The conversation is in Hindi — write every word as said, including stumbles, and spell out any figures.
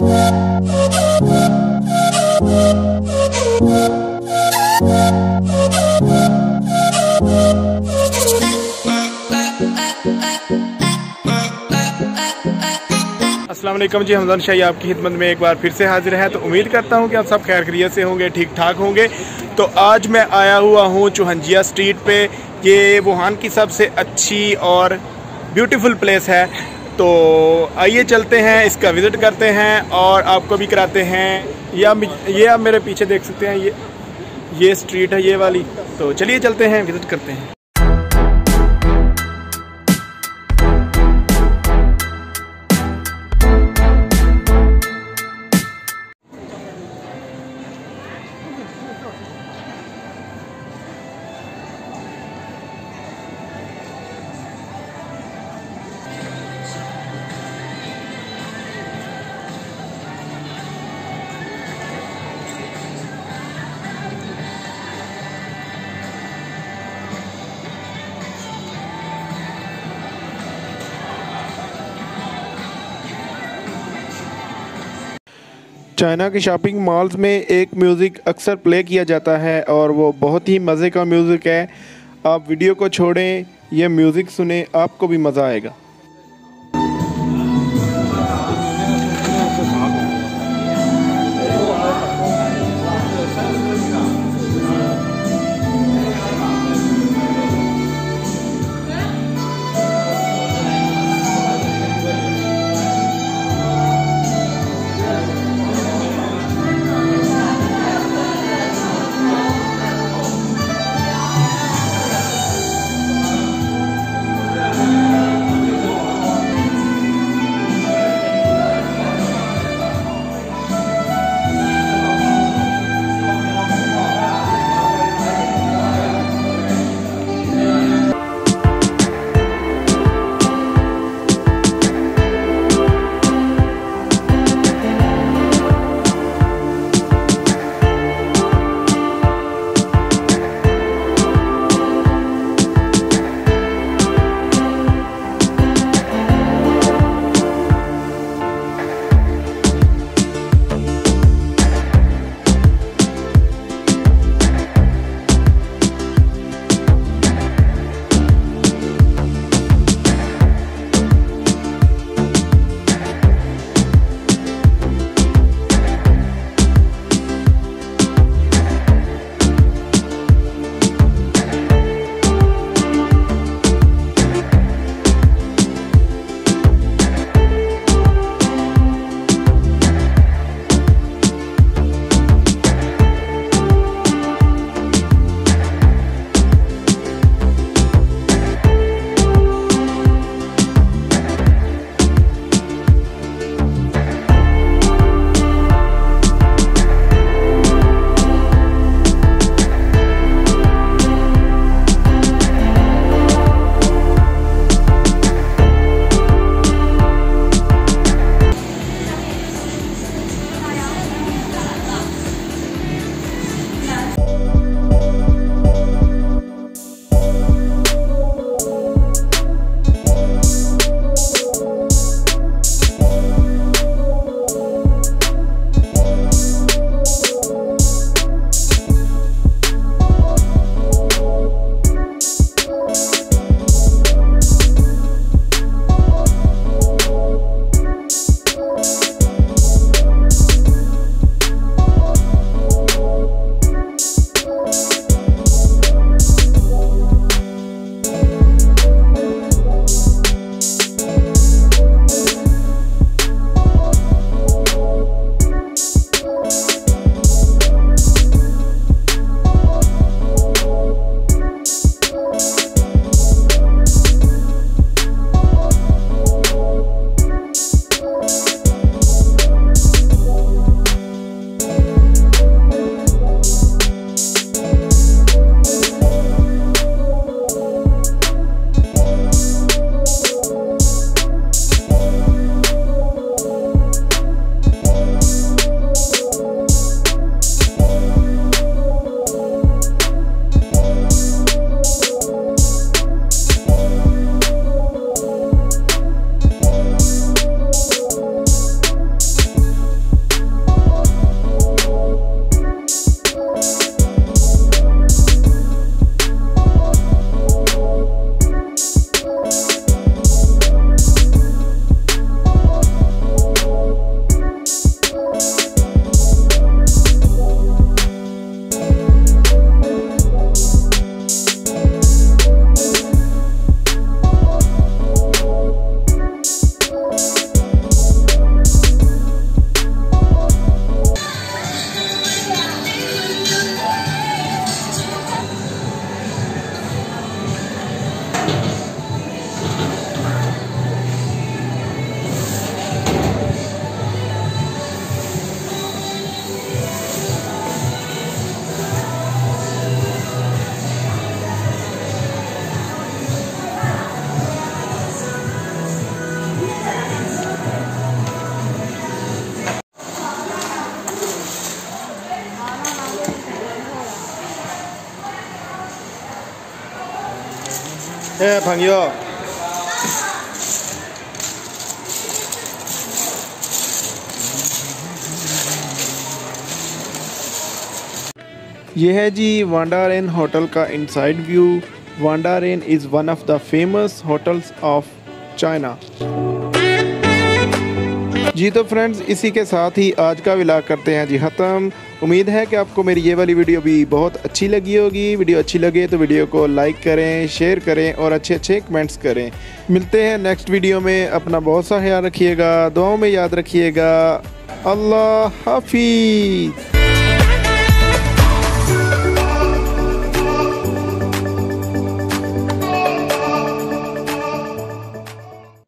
अस्सलाम वालेकुम जी, हमजान शाही आपकी खिदमत में एक बार फिर से हाजिर है। तो उम्मीद करता हूँ कि आप सब खैर खैरियत से होंगे, ठीक ठाक होंगे। तो आज मैं आया हुआ हूँ चौहंजिया स्ट्रीट पे। ये वुहान की सबसे अच्छी और ब्यूटीफुल प्लेस है। तो आइए चलते हैं, इसका विज़िट करते हैं और आपको भी कराते हैं। या ये आप मेरे पीछे देख सकते हैं, ये ये स्ट्रीट है, ये वाली। तो चलिए चलते हैं, विज़िट करते हैं। चाइना के शॉपिंग मॉल्स में एक म्यूज़िक अक्सर प्ले किया जाता है और वो बहुत ही मज़े का म्यूज़िक है। आप वीडियो को छोड़ें, ये म्यूज़िक सुने, आपको भी मज़ा आएगा। 哎，朋友。 ये है जी वांडा रेन होटल का inside view. Wanda Reign is one of the famous hotels of China. जी तो फ्रेंड्स, इसी के साथ ही आज का व्लॉग करते हैं जी ख़त्म। उम्मीद है कि आपको मेरी ये वाली वीडियो भी बहुत अच्छी लगी होगी। वीडियो अच्छी लगे तो वीडियो को लाइक करें, शेयर करें और अच्छे अच्छे कमेंट्स करें। मिलते हैं नेक्स्ट वीडियो में। अपना बहुत सा ख्याल रखिएगा, दुआओं में याद रखिएगा। अल्लाह हाफिज़।